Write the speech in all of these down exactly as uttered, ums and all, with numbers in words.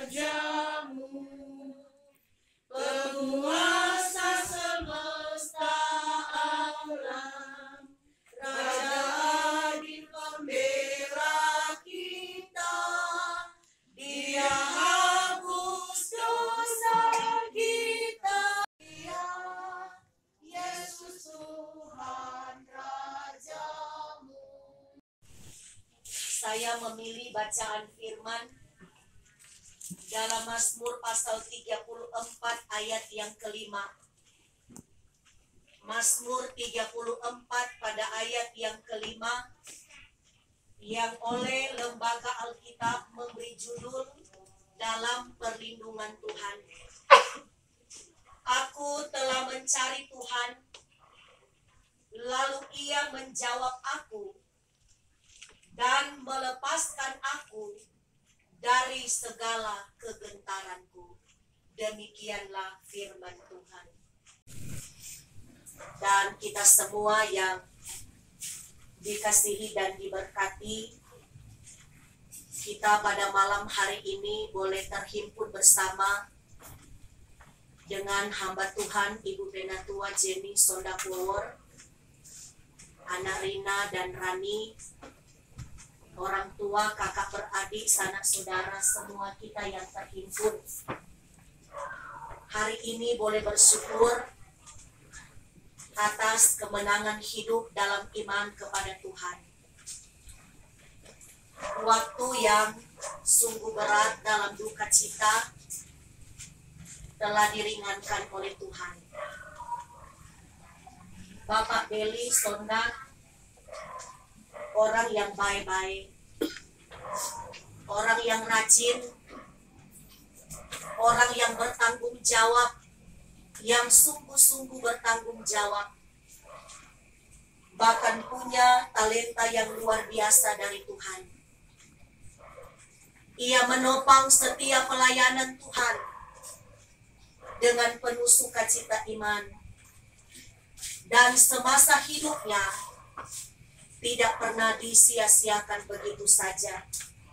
rajamu, penguasa semesta alam, Raja adil pembela kita, Dia hapus dosa kita. Dia Yesus Tuhan Rajamu. Saya memilih bacaan firman dalam Mazmur pasal tiga puluh empat ayat yang kelima. Mazmur tiga puluh empat pada ayat yang kelima, yang oleh Lembaga Alkitab memberi judul Dalam Perlindungan Tuhan. Aku telah mencari Tuhan, lalu Ia menjawab aku dan melepaskan aku dari segala kegentaranku. Demikianlah firman Tuhan. Dan kita semua yang dikasihi dan diberkati, kita pada malam hari ini boleh terhimpun bersama dengan hamba Tuhan Ibu Penatua Jenny Sondakuwor, Anak Rina dan Rani, orang tua, kakak beradik, sanak saudara, semua kita yang terhimpun hari ini boleh bersyukur atas kemenangan hidup dalam iman kepada Tuhan. Waktu yang sungguh berat dalam duka cita telah diringankan oleh Tuhan. Bapak Beli Sondak, orang yang baik-baik, orang yang rajin, orang yang bertanggung jawab, yang sungguh-sungguh bertanggung jawab, bahkan punya talenta yang luar biasa dari Tuhan. Ia menopang setiap pelayanan Tuhan dengan penuh sukacita iman, dan semasa hidupnya tidak pernah disia-siakan begitu saja.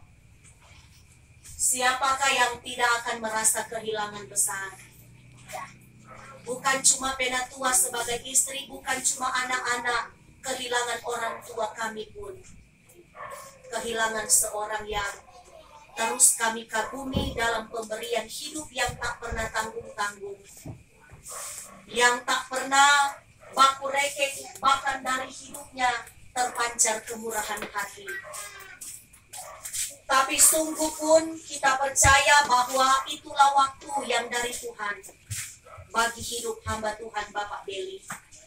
Siapakah yang tidak akan merasa kehilangan besar? Bukan cuma Penatua sebagai istri, bukan cuma anak-anak, kehilangan orang tua kami pun. Kehilangan seorang yang terus kami kagumi dalam pemberian hidup yang tak pernah tanggung-tanggung, yang tak pernah baku reke, bahkan dari hidupnya terpancar kemurahan hati. Tapi sungguh pun kita percaya bahwa itulah waktu yang dari Tuhan bagi hidup hamba Tuhan Bapak Beli.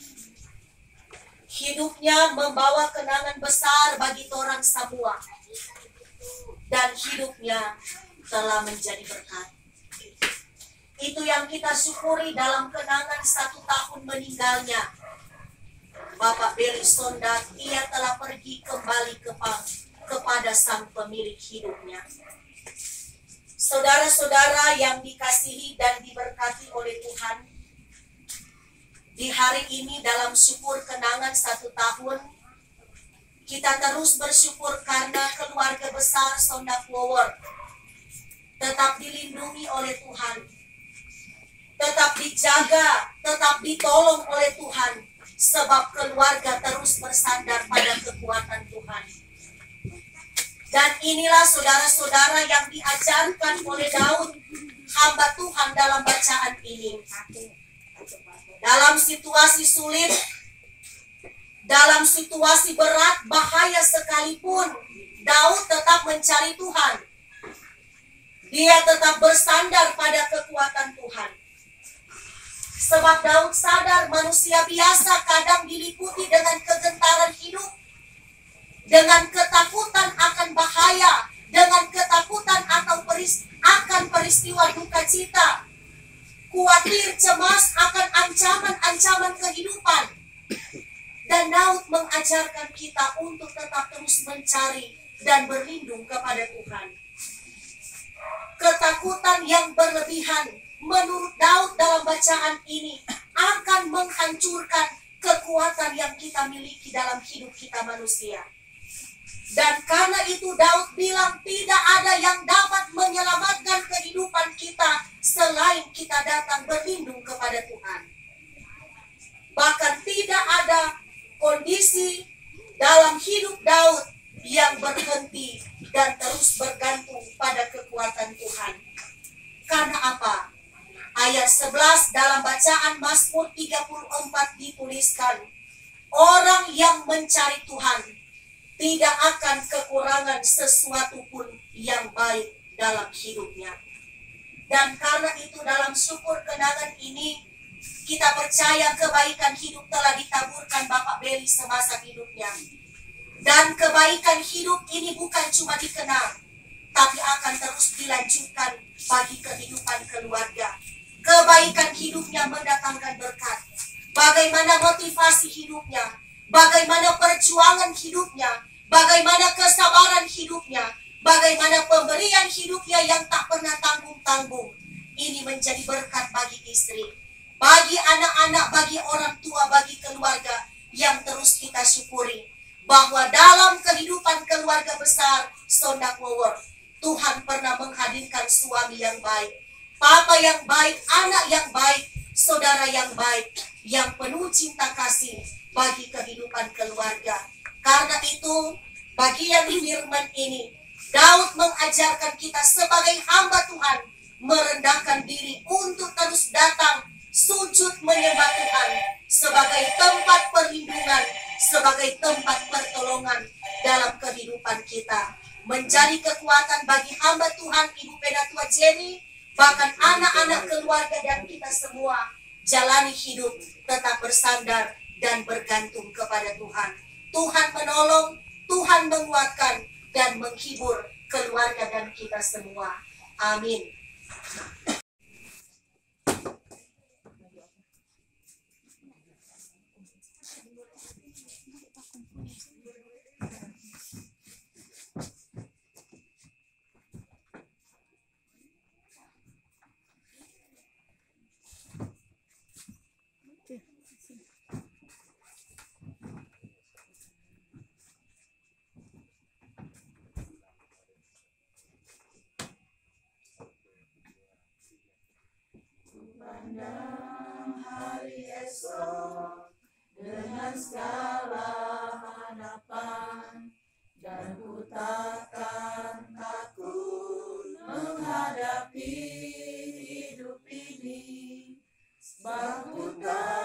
Hidupnya membawa kenangan besar bagi orang semua, dan hidupnya telah menjadi berkat. Itu yang kita syukuri dalam kenangan satu tahun meninggalnya Bapak Beli Sondak. Ia telah pergi kembali ke kepada sang pemilik hidupnya. Saudara-saudara yang dikasihi dan diberkati oleh Tuhan, di hari ini dalam syukur kenangan satu tahun, kita terus bersyukur karena keluarga besar Sondakuwor tetap dilindungi oleh Tuhan, tetap dijaga, tetap ditolong oleh Tuhan, sebab keluarga terus bersandar pada kekuatan Tuhan. Dan inilah saudara-saudara yang diajarkan oleh Daud, hamba Tuhan, dalam bacaan ini. Dalam situasi sulit, dalam situasi berat, bahaya sekalipun, Daud tetap mencari Tuhan. Dia tetap bersandar pada kekuatan Tuhan. Sebab Daud sadar manusia biasa kadang diliputi dengan kegentaran hidup, dengan ketakutan akan bahaya, dengan ketakutan atau peris, akan peristiwa duka cita, khawatir, cemas akan ancaman-ancaman kehidupan. Dan Daud mengajarkan kita untuk tetap terus mencari dan berlindung kepada Tuhan. Ketakutan yang berlebihan menurut Daud dalam bacaan ini akan menghancurkan kekuatan yang kita miliki dalam hidup kita manusia. Dan karena itu Daud bilang tidak ada yang dapat menyelamatkan kehidupan kekuatan Tuhan. Karena apa? Ayat sebelas dalam bacaan Mazmur tiga puluh empat dituliskan, orang yang mencari Tuhan tidak akan kekurangan sesuatu pun yang baik dalam hidupnya. Dan karena itu dalam syukur kenangan ini, kita percaya kebaikan hidup telah ditaburkan Bapak Beli semasa hidupnya. Dan kebaikan hidup ini bukan cuma dikenal, tapi akan terus dilanjutkan bagi kehidupan keluarga. Kebaikan hidupnya mendatangkan berkat. Bagaimana motivasi hidupnya, bagaimana perjuangan hidupnya, bagaimana kesabaran hidupnya, bagaimana pemberian hidupnya yang tak pernah tanggung-tanggung. Ini menjadi berkat bagi istri, bagi anak-anak, bagi orang tua, bagi keluarga yang terus kita syukuri. Bahwa dalam kehidupan keluarga besar Sondak Wower, Tuhan pernah menghadirkan suami yang baik, papa yang baik, anak yang baik, saudara yang baik, yang penuh cinta kasih bagi kehidupan keluarga. Karena itu, bagian firman ini, Daud mengajarkan kita sebagai hamba Tuhan, merendahkan diri untuk terus datang, sujud menyembah Tuhan, sebagai tempat perlindungan, sebagai tempat pertolongan dalam kehidupan kita. Menjadi kekuatan bagi hamba Tuhan, Ibu Penatua Jenny, bahkan anak-anak keluarga dan kita semua, jalani hidup tetap bersandar dan bergantung kepada Tuhan. Tuhan menolong, Tuhan menguatkan dan menghibur keluarga dan kita semua. Amin. Pandang hari esok dengan segala harapan, dan ku takkan takut menghadapi hidup ini, sebab ku tahu